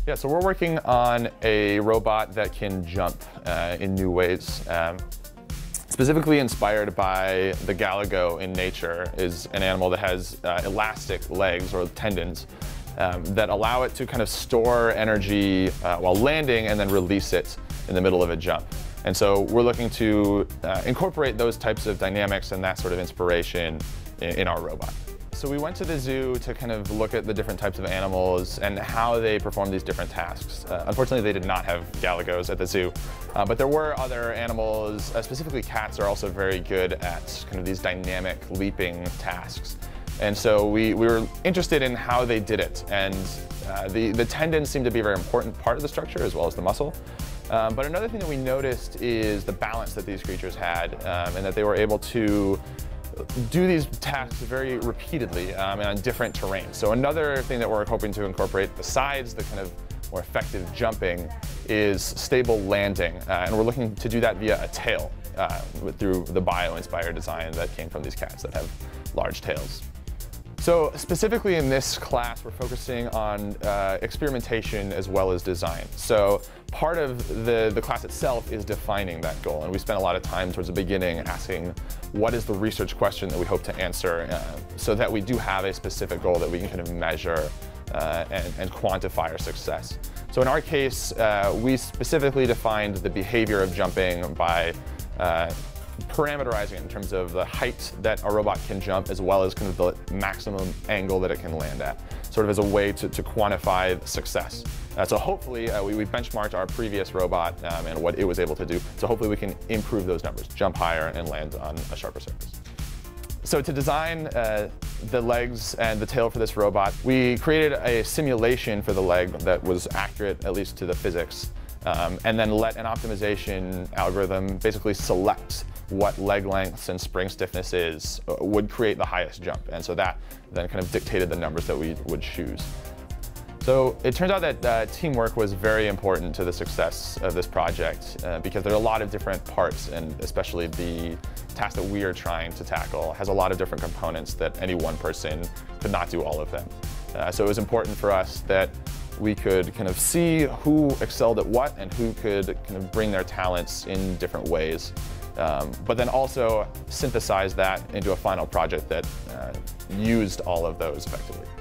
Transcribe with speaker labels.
Speaker 1: Yeah, so we're working on a robot that can jump in new ways. Specifically inspired by the galago in nature is an animal that has elastic legs or tendons that allow it to kind of store energy while landing and then release it in the middle of a jump. And so we're looking to incorporate those types of dynamics and that sort of inspiration in our robot. So we went to the zoo to kind of look at the different types of animals and how they perform these different tasks. Unfortunately, they did not have galagos at the zoo, but there were other animals, specifically cats are also very good at kind of these dynamic leaping tasks. And so we were interested in how they did it, and the tendons seemed to be a very important part of the structure as well as the muscle. But another thing that we noticed is the balance that these creatures had, and that they were able to do these tasks very repeatedly and on different terrains. So another thing that we're hoping to incorporate besides the kind of more effective jumping is stable landing. And we're looking to do that via a tail through the bio-inspired design that came from these cats that have large tails. So specifically in this class, we're focusing on experimentation as well as design. So part of the class itself is defining that goal. And we spent a lot of time towards the beginning asking what is the research question that we hope to answer so that we do have a specific goal that we can kind of measure and quantify our success. So in our case, we specifically defined the behavior of jumping by parameterizing it in terms of the height that a robot can jump as well as kind of the maximum angle that it can land at, sort of as a way to quantify success. So hopefully we benchmarked our previous robot and what it was able to do, so hopefully we can improve those numbers, jump higher and land on a sharper surface. So to design the legs and the tail for this robot, we created a simulation for the leg that was accurate, at least to the physics, and then let an optimization algorithm basically select what leg lengths and spring stiffness would create the highest jump. And so that then kind of dictated the numbers that we would choose. So it turns out that teamwork was very important to the success of this project because there are a lot of different parts, and especially the task that we are trying to tackle has a lot of different components that any one person could not do all of them. So it was important for us that we could kind of see who excelled at what and who could kind of bring their talents in different ways. But then also synthesize that into a final project that used all of those effectively.